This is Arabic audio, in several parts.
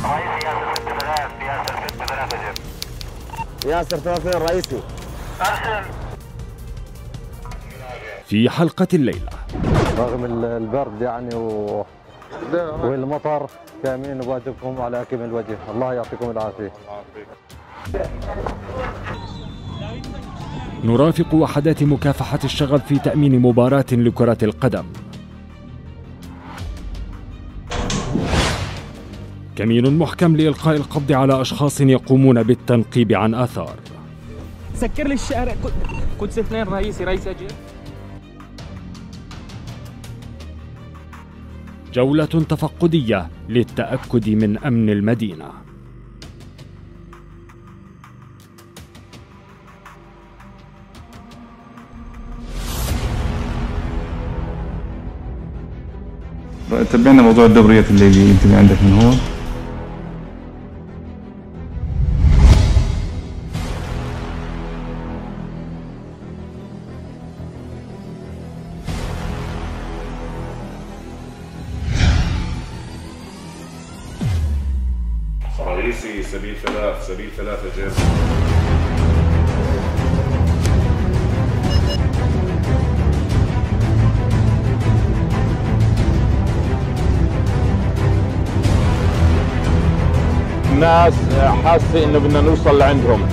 ياسر 3 رئيسي. في حلقة الليلة رغم البرد يعني والمطر كاملين بواجبكم على أكمل وجه، الله يعطيكم العافية. نرافق وحدات مكافحة الشغب في تأمين مباراة لكرة القدم. كمين محكم لإلقاء القبض على أشخاص يقومون بالتنقيب عن آثار. سكر لي الشارع. قدس 2 رئيسي أجل. جولة تفقدية للتأكد من أمن المدينة. تبعنا موضوع الدوريات الليلية انت عندك من هون. رئيسي سبيل 3 جير. الناس حاسة انه بدنا نوصل لعندهم.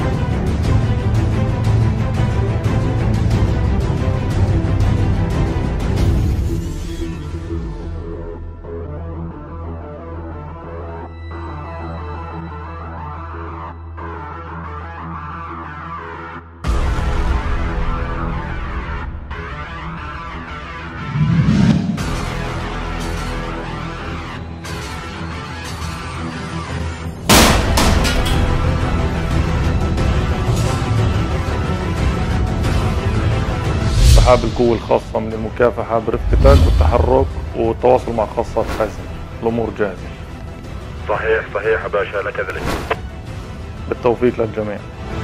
سحاب القوة الخاصة من المكافحة برفقتك والتحرك والتواصل مع خاصة خزن. الأمور جاهزة. صحيح يا باشا، لك ذلك. بالتوفيق للجميع.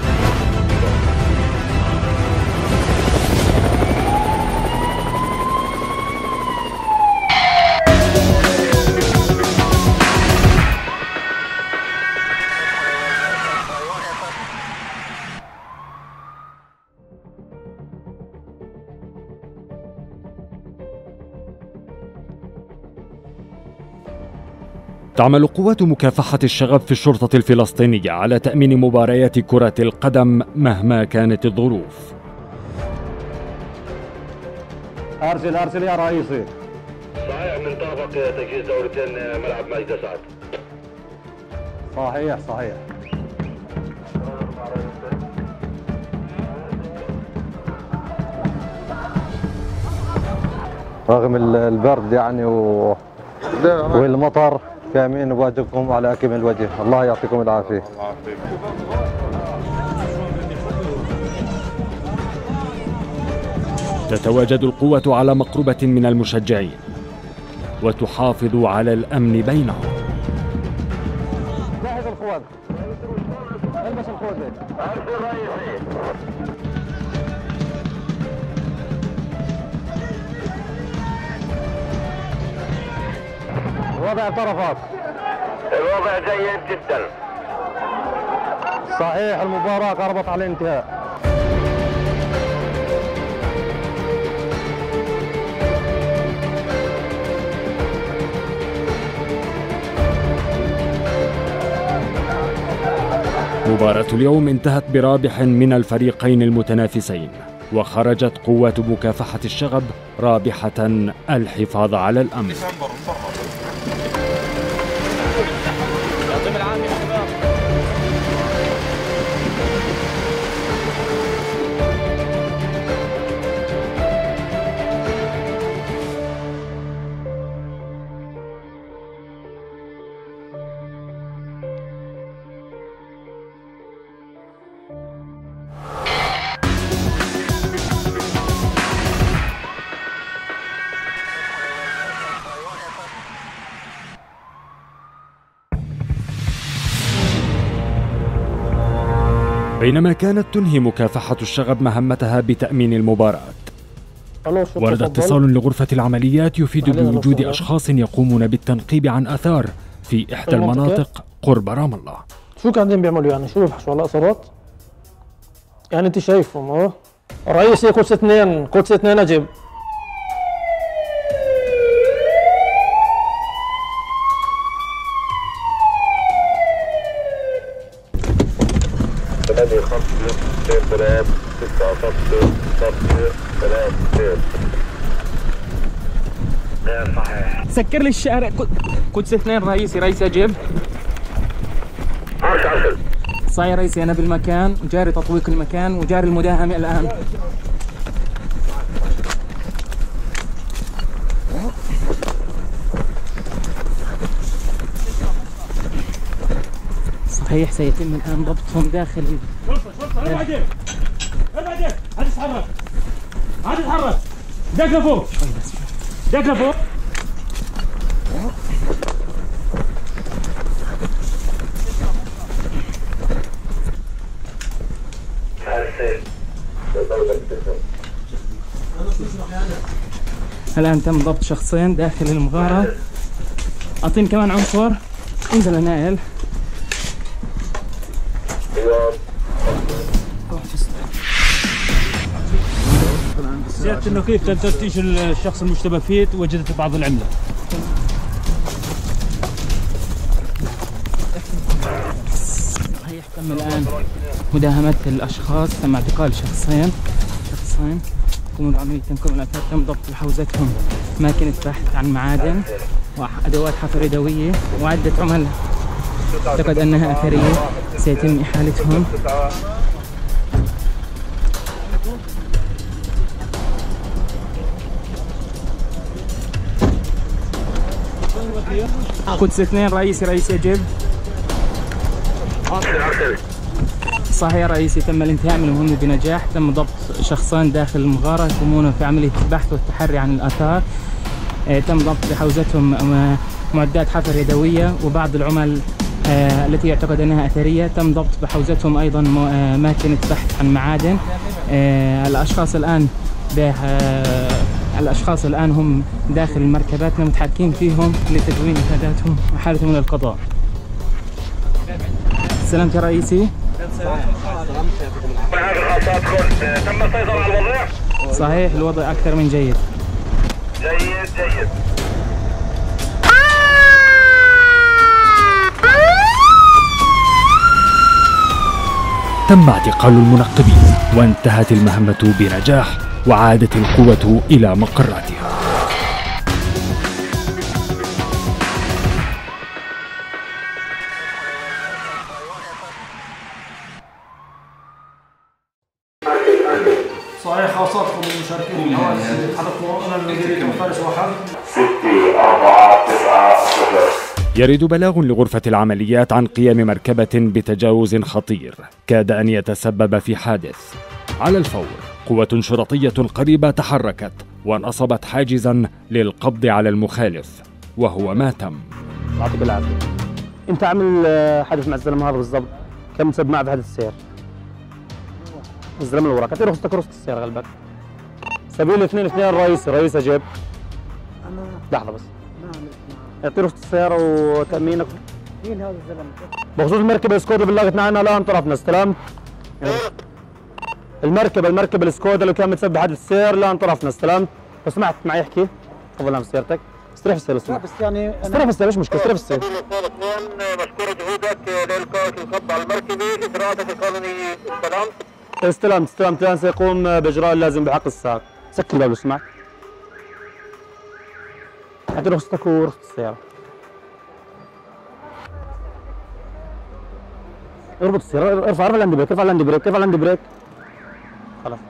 تعمل قوات مكافحة الشغب في الشرطة الفلسطينية على تأمين مباريات كرة القدم مهما كانت الظروف. أرسل يا رئيسي. صحيح من طرفك تجهيز دورتين ملعب مجد سعد. صحيح. رغم البرد يعني والمطر كاملين بواجبكم على أكمل وجه، الله يعطيكم العافية. تتواجد القوة على مقربة من المشجعين وتحافظ على الأمن بينهم. جهز الخوذ. البس الخوذة. وضع طرفك. الوضع جيد جدا. صحيح، المباراة قربت على الانتهاء. مباراة اليوم انتهت برابح من الفريقين المتنافسين، وخرجت قوات مكافحة الشغب رابحة الحفاظ على الأمن. بينما كانت تنهي مكافحة الشغب مهمتها بتأمين المباراة، ورد اتصال لغرفة العمليات يفيد بوجود أشخاص يقومون بالتنقيب عن آثار في إحدى المناطق قرب رام الله. شو قاعدين بيعملوا يعني؟ شو بيبحثوا على اصابات؟ يعني انت شايفهم اه؟ رئيسي قدس 2 قدس 2 اجب. سكر لي الشارع قدس 2 رئيسي اجيب. صاير رئيسي انا بالمكان وجاري تطويق المكان وجاري المداهمة الان. صحيح سيتم الان ضبطهم داخل. ابعد ابعد عاد تتحرك عاد تتحرك داك لفوق داك لفوق. الآن تم ضبط شخصين داخل المغارة. أعطيني كمان عنصر. انزل يا نائل. سيادة النقيب تم تفتيش الشخص المشتبه فيه وجدت بعض العملة. صحيح تم الآن مداهمة الأشخاص، تم اعتقال شخصين قاموا بعملية تنكم الآثار. تم ضبط حوزتهم ماكينة بحث عن معادن وأدوات حفر يدوية وعدة عمل اعتقد أنها أثرية سيتم إحالتهم. قدس 2 رئيسي يجب. صحيح رئيسي تم الانتهاء من المهمة بنجاح. تم ضبط شخصان داخل المغارة يقومون في عملية البحث والتحري عن الآثار. تم ضبط بحوزتهم معدات حفر يدوية وبعض العمل التي يعتقد أنها أثرية. تم ضبط بحوزتهم أيضا ماكينة بحث عن معادن. الأشخاص الآن هم داخل المركبات متحركين فيهم لتدوين إفاداتهم وحالتهم إلى القضاء. سلامت يا رئيسي. تم السيطرة على الوضع؟ صحيح الوضع أكثر من جيد. جيد. تم اعتقال المنقبين وانتهت المهمة بنجاح وعادت القوة إلى مقراتها. صحيح خاصاتكم المشاركين في الحوادث حضرتوا انا المدير فارس واحد 6 4 9 0. يرد بلاغ لغرفة العمليات عن قيام مركبة بتجاوز خطير كاد أن يتسبب في حادث. على الفور قوة شرطية قريبة تحركت ونصبت حاجزا للقبض على المخالف وهو ما تم. يعطيك العافية. انت عامل حادث مع الزلمة هذا بالضبط كم سبب معه بهذا السير؟ الزلمة اللي وراك اعطيه رخصة السيارة غلبك. سبيل 2 رئيس اجيب. لحظة بس. اعطيه رخصة السيارة وتأمينك. مين هذا الزلمة؟ بخصوص المركبة السكودا اللي بلغتنا عنها الآن طرفنا استلمت. المركبة السكودا اللي كانت متسبب حادث السير الآن طرفنا استلمت. لو سمحت معي احكي. تفضل نام سيارتك. استريح في السير لو سمحت. بس يعني استريح في السير مش مشكلة استريح في السير. مشكور جهودك لإلقاء الخط على المركبة إجراءاتك القانونية. استلمت الآن سيقوم بإجراء اللازم بحق السائق. سكر الباب لو سمحت. اعطي رخصتك ورخصة السيارة. اربط السيارة ارفع اللاند بريك خلاص.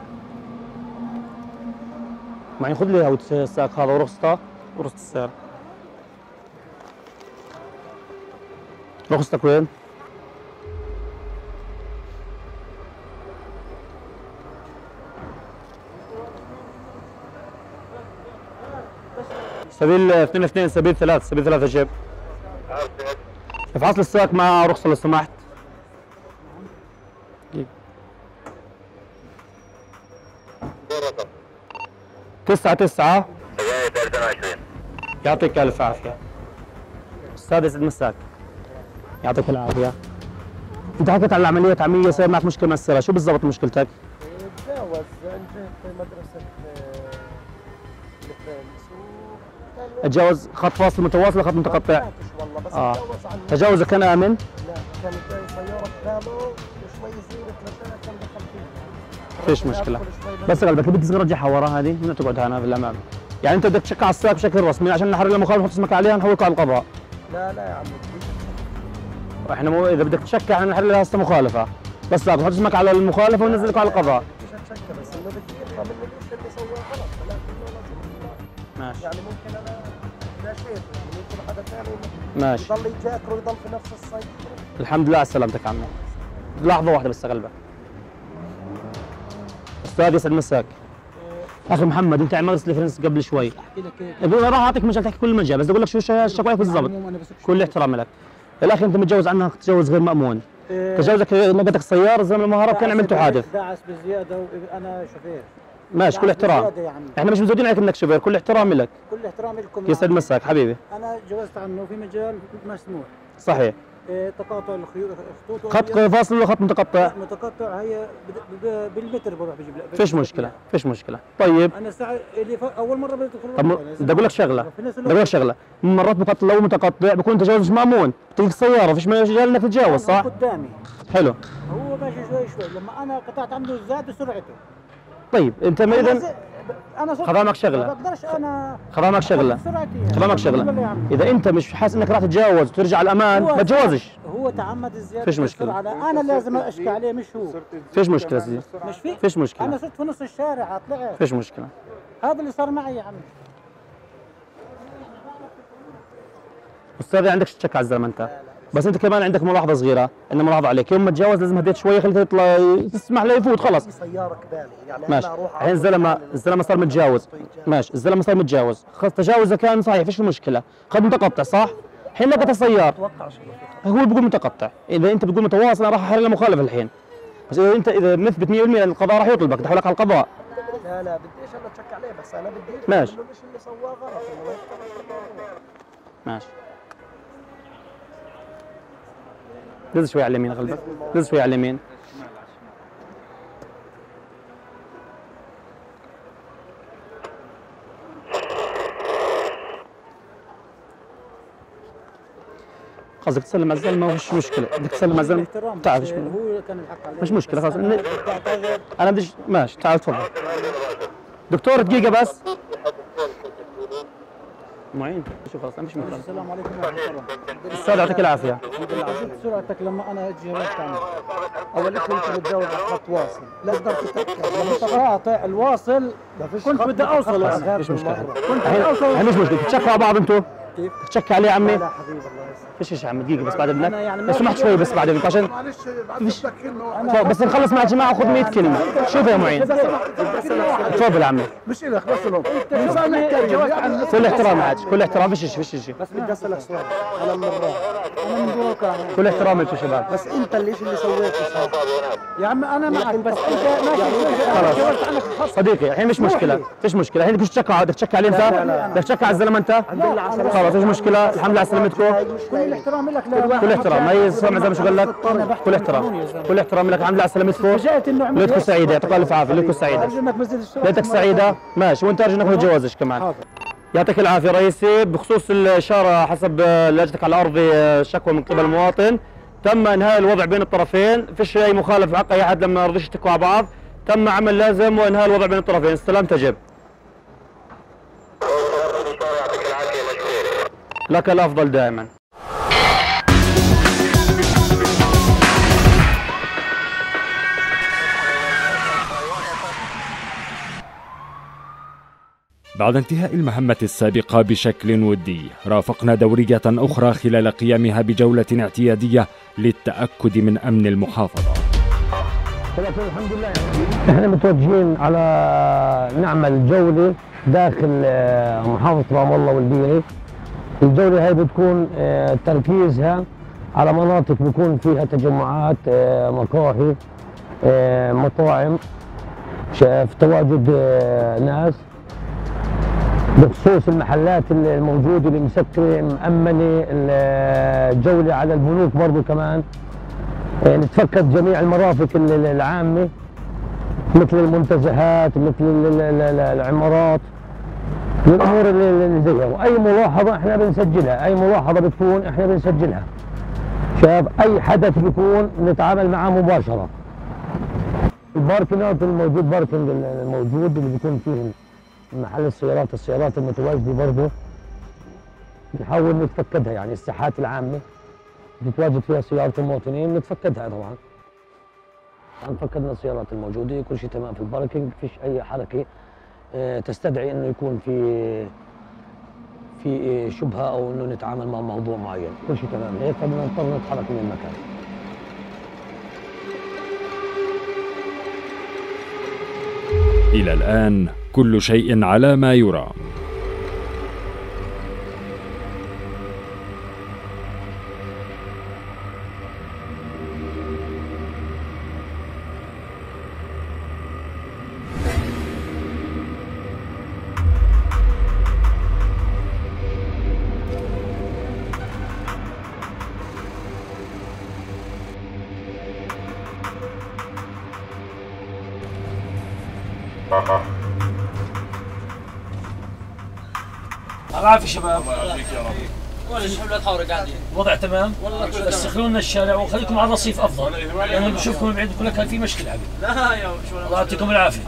معي خذ لي هاوت السائق هذا ورخصته ورخصة السيارة. رخصتك وين؟ سبيل 2 سبيل 3 شيب. افحص لي السائق مع رخصة لو سمحت. 9 يعطيك الف عافية. استاذ يسعد مساك. يعطيك العافيه. انت حكيت عن العمليات عمليه صار معك مشكله مع السياره، شو بالضبط مشكلتك؟ تجاوز انتهت مدرسه تجاوز خط فاصل متواصل ولا خط متقطع؟ والله بس تجاوز عنه. تجاوزه كان امن؟ لا كان جاي سياره قدامه وشوي زيرت لتحت كان دخل فيها. فيش مشكله. بس قلبك بدك ترجعها ورا هذه من تقعد هنا في الامام. يعني انت بدك تشكع على السيارة بشكل رسمي عشان نحرر المخالفه نحط اسمك عليها نحولك على القضاء. لا لا يا عمي. احنا مو اذا بدك تشكع احنا نحرر لها مخالفه. بس لا نحط اسمك على المخالفه وننزلك على القضاء. مش هتشكى بس انه بدي افهم انه ليش اللي سواه غلط، ولكن ماشي. يعني ممكن انا لا شيء ممكن حدا ثاني ماشي. يضل يجاكر ويضل في نفس السيطره. الحمد لله على سلامتك عمي. لحظه واحده بس قلبك. استاذ يسعد مساك. اخي محمد انت عملت ريفرنس قبل شوي. احكي لك انا راح اعطيك مجال تحكي كل المجال بس اقول لك شو الشكوى بالضبط. كل احترام لك. الاخ انت متجوز عنها تجاوز غير مامون. تجاوزك نقدك السياره الزلمه المهرب كان عملته حادث. داعس بزياده وانا شوفير. ماشي كل احترام. احنا مش مزودين عليك انك شوفير، كل احترام لك. كل احترام لكم. يسعد مساك حبيبي. انا جوزت عنه في مجال مسموح. صحيح. تقاطع الخطوط. خط فاصل ولا خط متقطع؟ متقطع هي بالمتر بروح بجيب لك. فيش مشكله، فيش مشكله. طيب انا الساعه اللي اول مره بدخل. طب بدي اقول لك شغله، بدي اقول لك شغله، مرات مقطع لو متقطع بكون تجاوز مش مامون، بتجيك السياره فيش مجال انك تتجاوز صح؟ قدامي. حلو. هو ماشي شوي شوي لما انا قطعت عنده زاد سرعته. طيب انت ما اذا انا خدامك شغله، ما بقدرش انا خدامك شغله، خدامك شغله، اذا انت مش حاسس انك راح تتجاوز وترجع الامان ما تتجاوزش. هو تعمد الزياده. فيش مشكله. انا لازم اشكي عليه مش هو. فيش مشكله سيدي. مش في؟ فيش مشكله. انا صرت في نص الشارع طلعت. فيش مشكله. هذا اللي صار معي يا عمي. استاذ عندك تشك على الزلمه انت، بس انت كمان عندك ملاحظه صغيره، ان ملاحظه عليك، يوم ما تتجاوز لازم هديت شوي خليته يطلع تسمح له يفوت خلص. سياره كبالي يعني ماشي. انا اروح الحين الزلمه صار متجاوز، ماشي الزلمه صار متجاوز، خلص تجاوزه كان صحيح فيش مشكله، خذ متقطع صح؟ الحين لقط السيار اتوقع شو هو بيقول متقطع، اذا انت بتقول متواصل انا راح احرر له مخالفه الحين. بس اذا نثبت 100% القضاء راح يطلبك تحولك على القضاء. لا لا بديش انا اتشك عليه بس انا بدي ماشي. انه مش اللي سواه غلط انه ما يتطلع. ماشي. دز شوي على اليمين غلبك، دز شوي على اليمين. قصدك تسلم على الزلمه ما فيش مشكله، بدك تسلم على الزلمه تعال فيش هو كان الحق عليه مش مشكله خلاص انا بديش ماشي تعال تفضل. دكتور دقيقه بس معين شوف خلاص مش مشكله. السلام عليكم ورحمه الله. استاذ يعطيك العافيه. عزيز سرعتك لما انا تجاوزت عنه. اول كنت متجاوز على خط واصل، لا اقدر تتاكد لما تقاطع الواصل كنت بدي اوصل. مش مشكله. الحين مش مشكله تتشكوا على بعض انتم؟ كيف؟ تتشكى عليه يا عمي؟ لا حبيبي الله يسلمك. فيش شيء يا عم دقيقه بس بعد اذنك يعني لو سمحت شوي بس بعد اذنك عشان معلش فيش بس نخلص مع الجماعه خذ 100 كلمه. شوف يا معين تفضل يا عمي. مش إلك بس لهم كل احترام عاد كل احترام فيش شيء فيش شيء. بس بدي اسالك سؤال على المرة انا من دورك كل احترام لكم شباب. بس انت اللي سويته صح يا عم انا معك بس انت ماشي جاوبت عنك الخط صديقي الحين مش مشكله فيش مشكله الحين بدك تشكى بدك تشكى عليه انت بدك تشكى على الزلمه انت خلاص فيش مشكله الحمد لله على سلامتكم. كل الاحترام لك كل احترام ما يسمع زي ما شو قال لك كل احترام كل احترام لك الحمد لله على سلامتكم. ليلتكم سعيده يعطيك الف عافيه ليلتكم سعيده ليلتك سعيده ماشي وانت ارجو انك ما تتجوزش كمان. يعطيك العافيه رئيسي. بخصوص الاشاره حسب لجنتك على الارض شكوى من قبل المواطن تم انهاء الوضع بين الطرفين فيش اي مخالفه حق اي احد لما رضيش يشتكوا على بعض تم عمل لازم وانهاء الوضع بين الطرفين. استلام تجب. لك الافضل دائما. بعد انتهاء المهمة السابقة بشكل ودي رافقنا دورية أخرى خلال قيامها بجولة اعتيادية للتأكد من أمن المحافظة. الحمد لله احنا متوجهين على نعمل جولة داخل محافظة رام الله والبيري. الجولة هاي بتكون تركيزها على مناطق بيكون فيها تجمعات مقاهي مطاعم في تواجد ناس بخصوص المحلات الموجوده اللي مسكره مأمنه، الجوله على البنوك برضه كمان، نتفقد جميع المرافق العامه مثل المنتزهات، مثل العمارات، الامور اللي زيها. واي ملاحظه احنا بنسجلها، اي ملاحظه بتكون احنا بنسجلها. شاف اي حدث بيكون نتعامل معه مباشره. الباركنات الموجود، باركنج الموجود اللي بيكون فيه محل السيارات المتواجده برضه بنحاول نتفقدها، يعني الساحات العامه بتتواجد فيها سياره المواطنين نتفقدها طبعا. فقدنا السيارات الموجوده، كل شيء تمام في الباركنج، فيش اي حركه تستدعي انه يكون في شبهه او انه نتعامل مع موضوع معين، كل شيء تمام هيك، فبدنا نضطر نتحرك من المكان. إلى الآن كل شيء على ما يرام. العافية شباب. الله يعافيك يا رب. ولا شحال تحاوروا قاعدين؟ الوضع تمام؟ والله بس خلوا لنا الشارع وخليكم على الرصيف افضل، لانه بشوفكم من بعيد بقول لك في مشكلة حبيبي. لا يا الله يعطيكم العافية.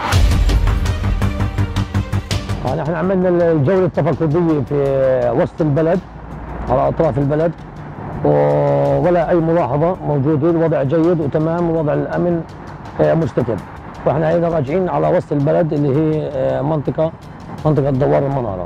نحن عملنا الجولة التفقدية في وسط البلد على اطراف البلد، ولا اي ملاحظة موجودة، الوضع جيد وتمام، ووضع الامن مستتب. فاحنا هينا راجعين على وسط البلد اللي هي منطقة دوار المنارة.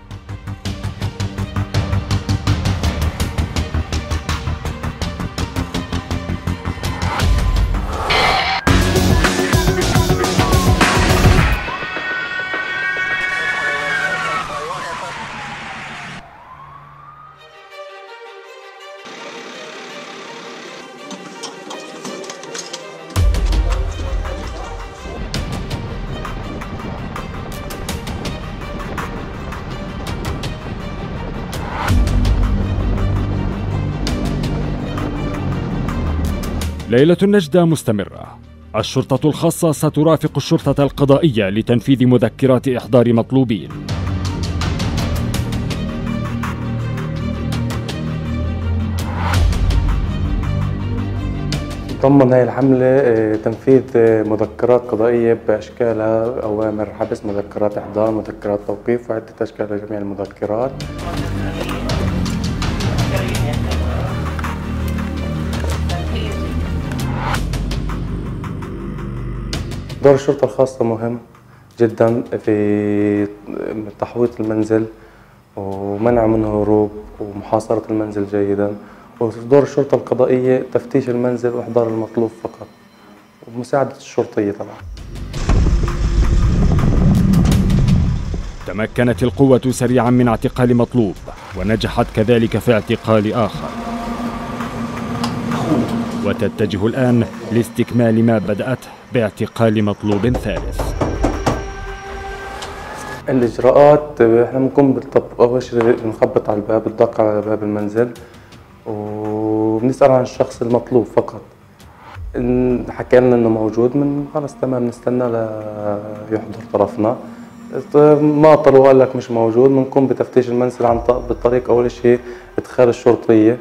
ليلة النجدة مستمرة. الشرطة الخاصة سترافق الشرطة القضائية لتنفيذ مذكرات إحضار مطلوبين. ضمن هذه الحملة تنفيذ مذكرات قضائية بأشكالها، أوامر حبس، مذكرات إحضار، مذكرات توقيف، وعدة أشكال لجميع المذكرات. دور الشرطة الخاصة مهم جدا في تحويط المنزل ومنع منه هروب ومحاصرة المنزل جيدا، ودور الشرطة القضائية تفتيش المنزل وإحضار المطلوب فقط، ومساعدة الشرطية طبعا. تمكنت القوة سريعا من اعتقال مطلوب، ونجحت كذلك في اعتقال آخر، وتتجه الآن لاستكمال ما بدأته باعتقال مطلوب ثالث. الإجراءات احنا بنقوم أول شيء بنخبط على الباب، بندق على باب المنزل وبنسأل عن الشخص المطلوب فقط. إن حكى لنا إنه موجود، من خلص تمام نستنى ليحضر طرفنا. ما طلعوا قال لك مش موجود، بنقوم بتفتيش المنزل عن بالطريق أول شيء إدخال الشرطية.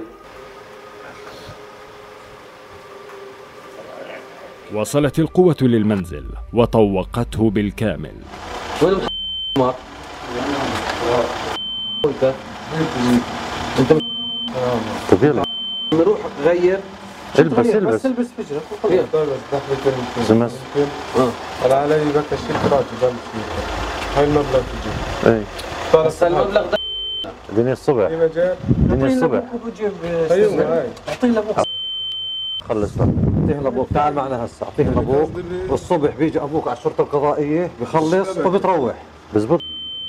وصلت القوة للمنزل وطوقته بالكامل. وين الحمار؟ انت طبيعي نروح غير البس فجرة زمس قال علي بك الشيء راجل هاي المبلغ تجي اي بس المبلغ ده اديني الصبح اديني الصبح ايوه هاي اعطيه لابوك خلص بقى اعطيه لابوك تعال معنا هسه اعطيه لابوك والصبح بيجي ابوك على الشرطة القضائية بخلص وبتروح بزبط.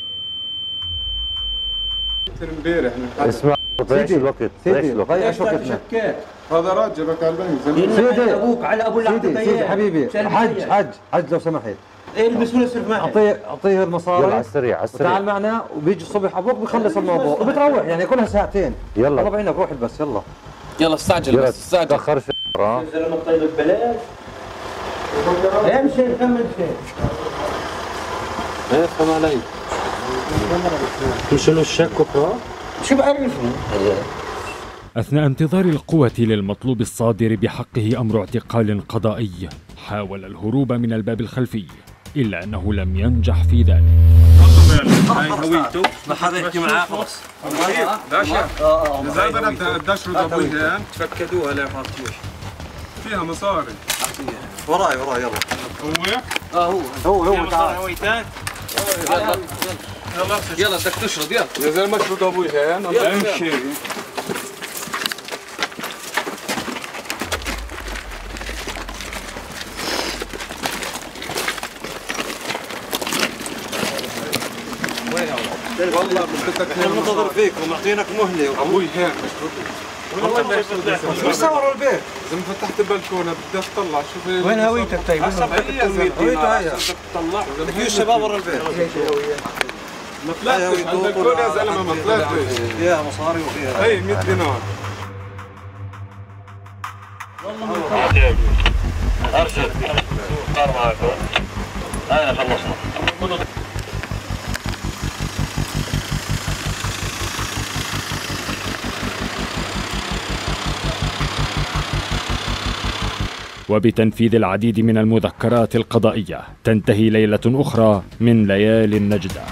امبارح اسمع ضيعش الوقت ضيعش وقتنا هذا راجل بك على البنك سيدي ابوك على ابو اللي سيدي حبيبي حج لو سمحت المسؤول يصرف معي. اعطيه المصاري. يلا على السريع على السريع. تعال معنا وبيجي الصبح ابوك بيخلص الموضوع وبتروح يعني كلها ساعتين. يلا طلع عينك روح بس يلا. يلا استعجل بس استعجل. تاخرش. يا زلمه طيب ببلاش. امشي كمل شيء. ايه فهم علي. شنو الشك بكره؟ شو بعرفني؟ أثناء انتظار القوة للمطلوب الصادر بحقه أمر اعتقال قضائي، حاول الهروب من الباب الخلفي، إلا أنه لم ينجح في ذلك. هاي هويته ما حدا يحكي معاه خلص. باشا إذا بدنا تدشروا ابوي هين تفكدوها لا يعطيوش. فيها مصاري. وراي يلا. هو تعال. هويتان. يلا بدك تشرد يلا. يا زلمه اشرد ابوي هين امشي. والله منتظر فيك ومعطينك مهله ابوي هين مش صوروا البيت. اذا ما فتحت البلكونه بدي اطلع شوف وين هويتك طيب؟ هويته هي تطلع بدك اياه الشباب ورا البيت. ما طلعتش البلكونه يا زلمه ما طلعتش. فيها مصاري وفيها هي 100 دينار. ارشد صار معكم. هاي خلصنا. وبتنفيذ العديد من المذكرات القضائية تنتهي ليلة أخرى من ليالي النجدة.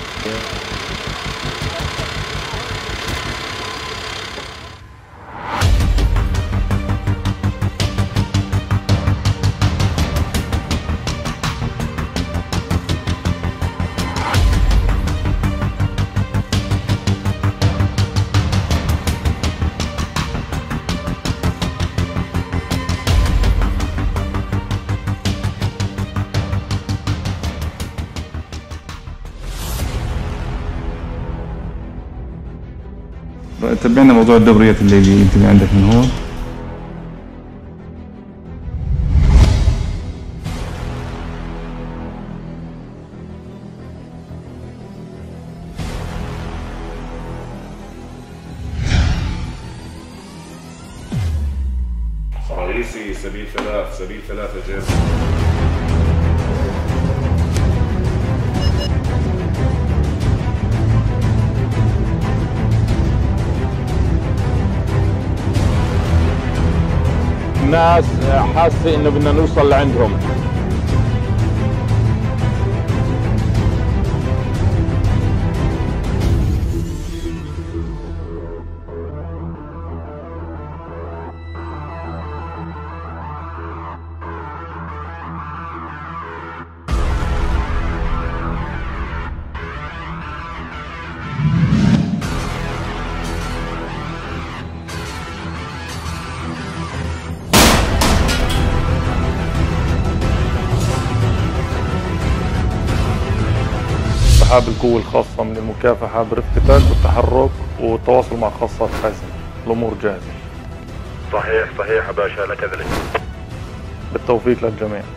تبعنا موضوع الدوريات الليلية انت اللي عندك من هون. رئيسي سبيل 3 جيب. الناس حاسه انه بدنا نوصل لعندهم. سحاب القوة الخاصة من المكافحة برفقتك والتحرك والتواصل مع خاصات خزن. الأمور جاهزة. صحيح يا باشا لك ذلك. بالتوفيق للجميع.